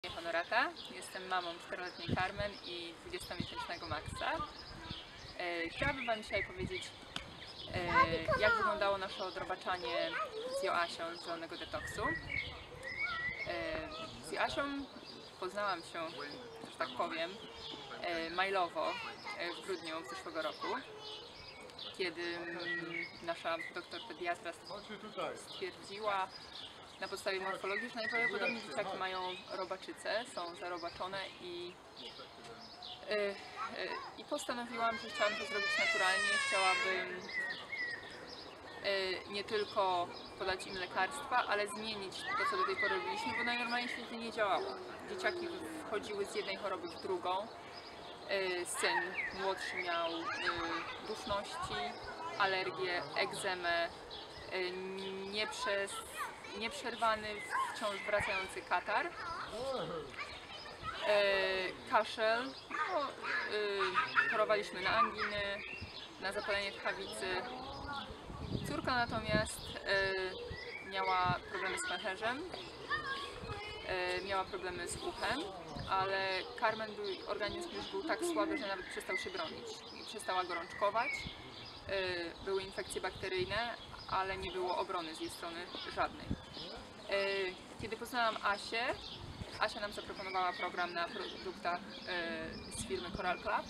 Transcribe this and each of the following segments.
Honorata. Jestem mamą 4-letniej Carmen i 20-miesięcznego Maxa. Chciałabym Wam dzisiaj powiedzieć, jak wyglądało nasze odrobaczanie z Joasią z Zielonego Detoksu. Z Joasią poznałam się, że tak powiem, mailowo w grudniu zeszłego roku, kiedy nasza doktor pediatra stwierdziła na podstawie morfologii, że najprawdopodobniej dzieciaki mają robaczycę, są zarobaczone i postanowiłam, że chciałam to zrobić naturalnie. Chciałabym nie tylko podać im lekarstwa, ale zmienić to, co do tej pory robiliśmy, bo najnormalniej w świecie nie działało. Dzieciaki wchodziły z jednej choroby w drugą. Syn młodszy miał duszności, alergię, egzemę, nieprzerwany, wciąż wracający katar, kaszel, chorowaliśmy na anginy, na zapalenie tchawicy. Córka natomiast miała problemy z pęcherzem, miała problemy z uchem, ale Carmen, organizm już był tak słaby, że nawet przestał się bronić. Przestała gorączkować, były infekcje bakteryjne, ale nie było obrony z jej strony żadnej. Kiedy poznałam Asię, Asia nam zaproponowała program na produktach z firmy Coral Club.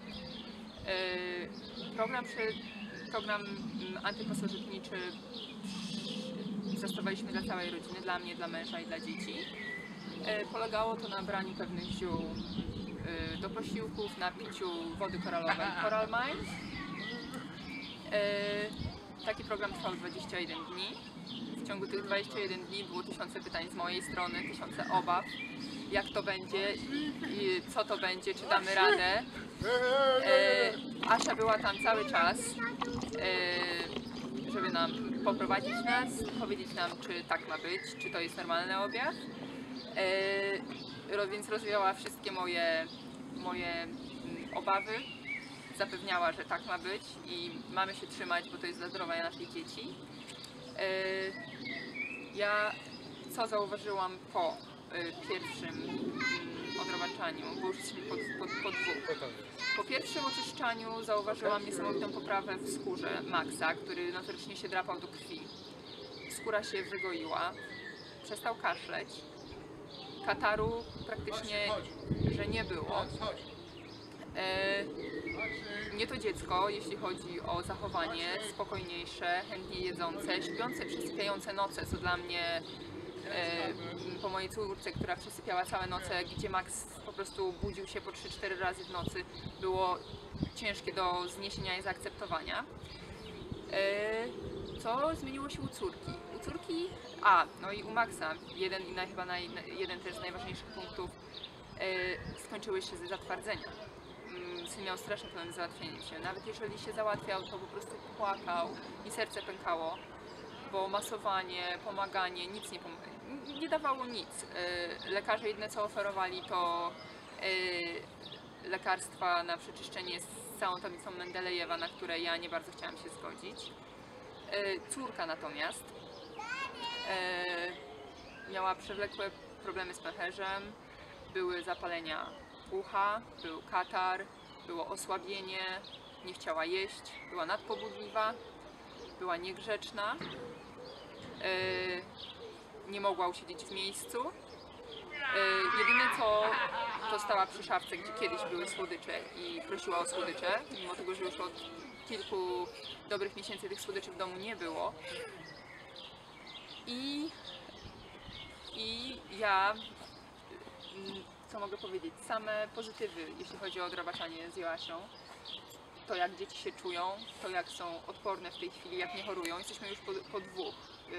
Program antypasożytniczy zastosowaliśmy dla całej rodziny, dla mnie, dla męża i dla dzieci. Polegało to na braniu pewnych ziół do posiłków, na piciu wody koralowej Coral Mine. Taki program trwał 21 dni. W ciągu tych 21 dni było tysiące pytań z mojej strony, tysiące obaw, jak to będzie, co to będzie, czy damy radę. Asia była tam cały czas, żeby nam poprowadzić nas, powiedzieć nam, czy tak ma być, czy to jest normalny objaw. Więc rozwiała wszystkie moje obawy. Zapewniała, że tak ma być i mamy się trzymać, bo to jest dla zdrowia naszych dzieci. Ja co zauważyłam po pierwszym odrobaczaniu, bo już jesteśmy po dwóch. Po pierwszym oczyszczaniu zauważyłam niesamowitą poprawę w skórze Maxa, który notorycznie się drapał do krwi. Skóra się wygoiła, przestał kaszleć, kataru praktycznie, że nie było. Nie to dziecko, jeśli chodzi o zachowanie, spokojniejsze, chętnie jedzące, śpiące, przesypiające noce, co dla mnie, po mojej córce, która przesypiała całe noce, gdzie Max po prostu budził się po 3-4 razy w nocy, było ciężkie do zniesienia i zaakceptowania. Co zmieniło się u córki? U córki, no i u Maxa, jeden też z najważniejszych punktów, skończyły się zatwardzenia. Syn miał straszny problem z załatwieniem się. Nawet jeżeli się załatwiał, to po prostu płakał i serce pękało, bo masowanie, pomaganie, nic nie dawało nic. Lekarze jedyne co oferowali to lekarstwa na przeczyszczenie z całą tablicą Mendelejewa, na które ja nie bardzo chciałam się zgodzić. Córka natomiast miała przewlekłe problemy z pęcherzem, były zapalenia ucha, był katar, było osłabienie, nie chciała jeść, była nadpobudliwa, była niegrzeczna, nie mogła usiedzieć w miejscu. Jedyne co, to stała przy szafce, gdzie kiedyś były słodycze i prosiła o słodycze, mimo tego, że już od kilku dobrych miesięcy tych słodyczy w domu nie było. I ja, co mogę powiedzieć, same pozytywy, jeśli chodzi o odrobaczanie z Joasią, to jak dzieci się czują, to jak są odporne w tej chwili, jak nie chorują. Jesteśmy już po dwóch.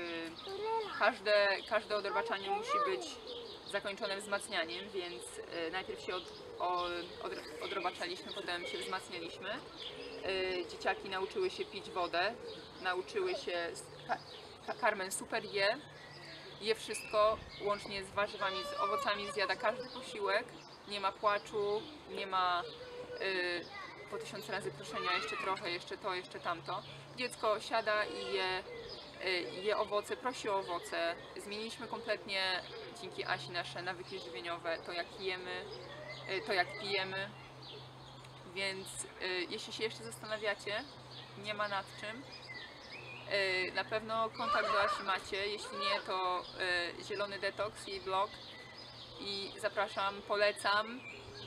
Każde odrobaczanie musi być zakończone wzmacnianiem, więc najpierw się odrobaczaliśmy, potem się wzmacnialiśmy. Dzieciaki nauczyły się pić wodę, nauczyły się, Carmen super je wszystko, łącznie z warzywami, z owocami, zjada każdy posiłek, nie ma płaczu, nie ma po 1000 razy proszenia, jeszcze trochę, jeszcze to, jeszcze tamto. Dziecko siada i je owoce, prosi o owoce. Zmieniliśmy kompletnie dzięki Asi nasze nawyki żywieniowe, to jak jemy, to jak pijemy. Więc jeśli się jeszcze zastanawiacie, nie ma nad czym. Na pewno kontakt do Asi macie, jeśli nie, to Zielony Detoks, jej blog. I zapraszam, polecam.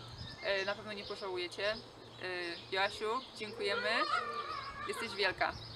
Na pewno nie pożałujecie. Joasiu, dziękujemy. Jesteś wielka.